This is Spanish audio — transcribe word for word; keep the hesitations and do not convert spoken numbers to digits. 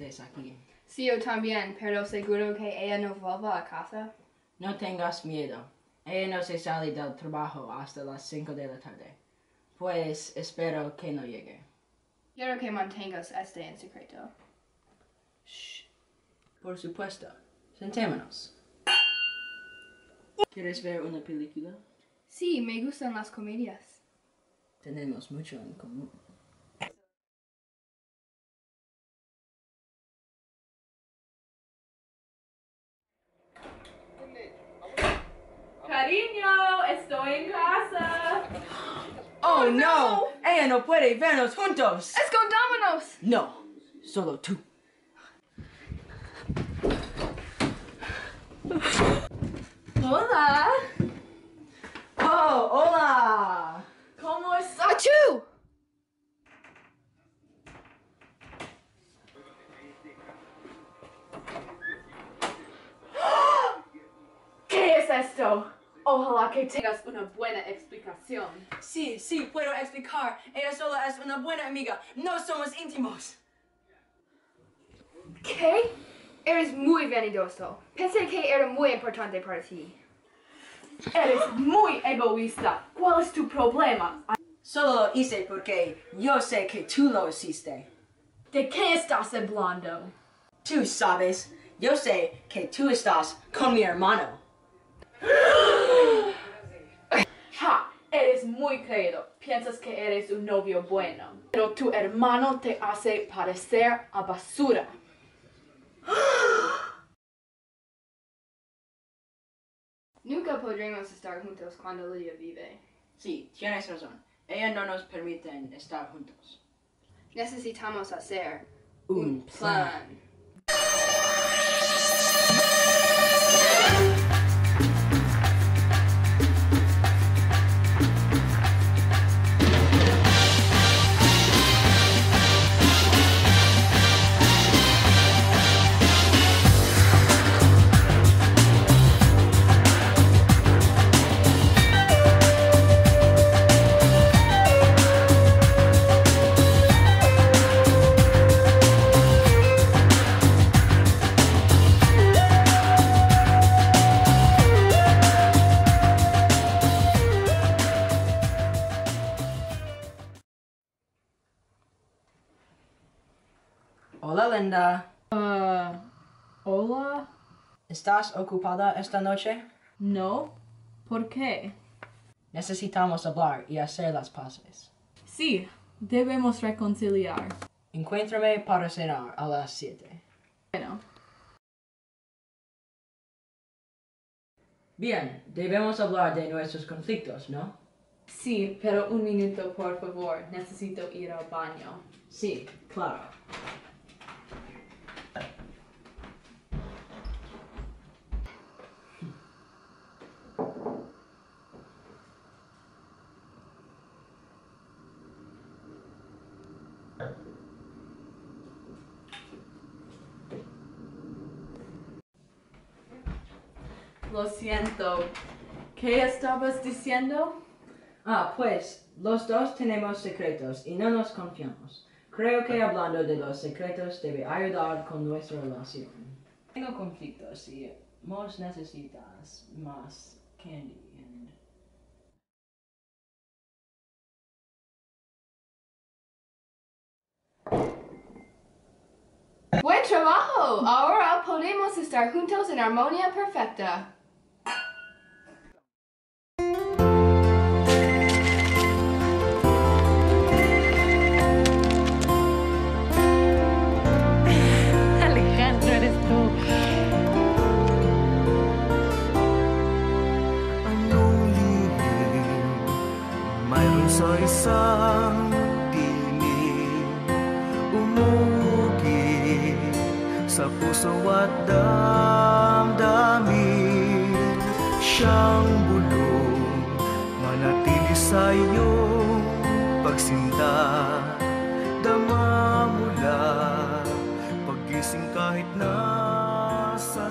meses aquí. Sí, yo también, pero seguro que ella no vuelva a casa. No tengas miedo. Ella no se sale del trabajo hasta las cinco de la tarde. Pues espero que no llegue. Quiero que mantengas este en secreto. Shh. Por supuesto. Sentémonos. ¿Quieres ver una película? Sí, me gustan las comedias. Tenemos mucho en común. Cariño, estoy en casa. ¡Oh, no! ¡Ella no puede vernos juntos! ¡Escondámonos! No, solo tú. Hola. ¡Oh, hola! ¿Cómo estás? ¡Achú! ¿Qué es esto? Ojalá que tengas una buena explicación. Sí, sí, puedo explicar. Ella solo es una buena amiga. No somos íntimos. ¿Qué? Eres muy vanidoso. Pensé que era muy importante para ti. Eres muy egoísta. ¿Cuál es tu problema? Solo lo hice porque yo sé que tú lo hiciste. ¿De qué estás hablando? Tú sabes, yo sé que tú estás con mi hermano. Ja, eres muy creído. Piensas que eres un novio bueno. Pero tu hermano te hace parecer a basura. Nunca podremos estar juntos cuando Lidia vive. Sí, tienes razón. Ella no nos permite estar juntos. Necesitamos hacer Un plan. Hola, Linda. Uh, hola? ¿Estás ocupada esta noche? No. ¿Por qué? Necesitamos hablar y hacer las paces. Sí, debemos reconciliar. Encuéntrame para cenar a las siete. Bueno. Bien, debemos hablar de nuestros conflictos, ¿no? Sí, pero un minuto, por favor. Necesito ir al baño. Sí, claro. Lo siento. ¿Qué estabas diciendo? Ah, pues, los dos tenemos secretos y no nos confiamos. Creo que hablando de los secretos debe ayudar con nuestra relación. Tengo conflictos y vos necesitas más candy. And... ¡Buen trabajo! Ahora podemos estar juntos en armonía perfecta. Alejandro, eres tú. Anong lihim mayroon sa isang tinig umuugi sa puso at damdamin siyang bulong manatili sa iyong pagsinta dama mula pagising kahit nasa